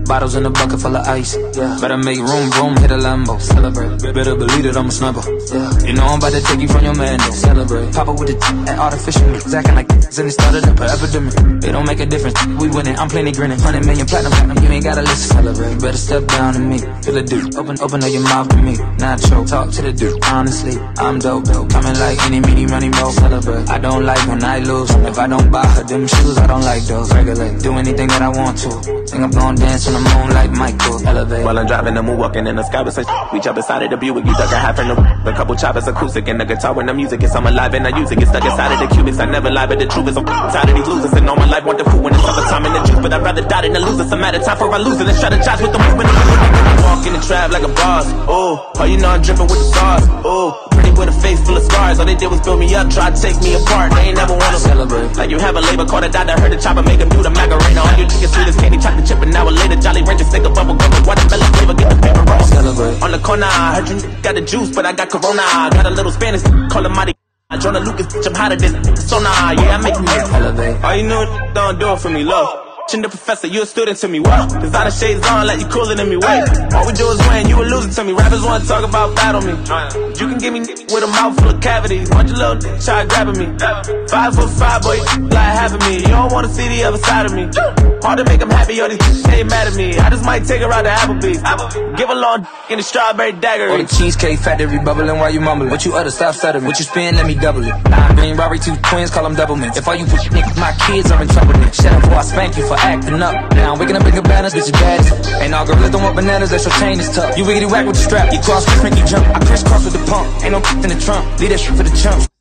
Bottles in a bucket full of ice. Yeah. Better make room, boom, hit a Lambo. Celebrate. Better believe that I'm a sniper. Yeah. You know I'm about to take you from your man, though. Celebrate. Pop up with the and artificial mix. Acting like and it started up an epidemic. It don't make a difference. We winning, I'm plenty grinning. 100 million platinum. You ain't gotta listen. Celebrate. You better step down to me. Feel the dude. Open up your mouth to me. Nacho. Talk to the dude. Honestly, I'm dope. Coming like any meanie money mo. Celebrate. I don't like when I lose. If I don't buy her them shoes, I don't like those. Regulate. Do anything that I want to. Think I'm gonna dance on the moon like Michael. Elevate. While I'm driving the moon, walking in the sky with such. We jump inside of the Buick. You duck a half in the couple choppers acoustic and the guitar when the music is. I'm alive and I use it. Get stuck inside of the cubics. I never lie, but the truth is I'm tired of these losers. And all my life want the food when it's summertime in the juice. But I'd rather die than to lose. It's a matter of time for I lose it and strategize with the movement. Walk in the trap like a boss. Oh, you know I'm dripping with the sauce. Oh, pretty with a face full of scars. All they did was build me up, try to take me apart. They ain't never wanna celebrate. Like you have a labor call that died. I heard the chopper make them do the Macarena. All you chicken sweet as candy, chocolate chip, and now a later Jolly Rancher stick a bubble gum with watermelon flavor. Get the paper roll. Celebrate. On the corner, I heard you got the juice, but I got Corona. I got a little Spanish, call him Mighty. Jonah Lucas, I'm hotter than so nah, yeah, I make you elevate. All you know, don't do it for me, love. The professor, you a student to me, what? Designer shades on like you cooler than me, wait. All we do is win, you a loser to me. Rappers wanna talk about battle me. You can give me with a mouth full of cavities. Bunch of little try grabbing me. 5'5", boy, like having me. You don't wanna see the other side of me. Hard to make them happy, all these they ain't mad at me. I just might take her out to Applebee's. Give a long in the strawberry dagger. Or the cheesecake factory bubbling while you mumbling. What you utter, stop stuttering. What you spin, let me double it. Green Robbery, two twins, call them double mints. If all you put niggas, my kids are in trouble. Shut up before I spank you for acting up. Now I'm waking up bigger banners, bitch, your daddies. Ain't all girls don't want bananas, that's your chain is tough. You wiggity whack with the strap, you cross, make you jump. I crisscross with the pump, ain't no in the trunk. Leave that shit for the chump.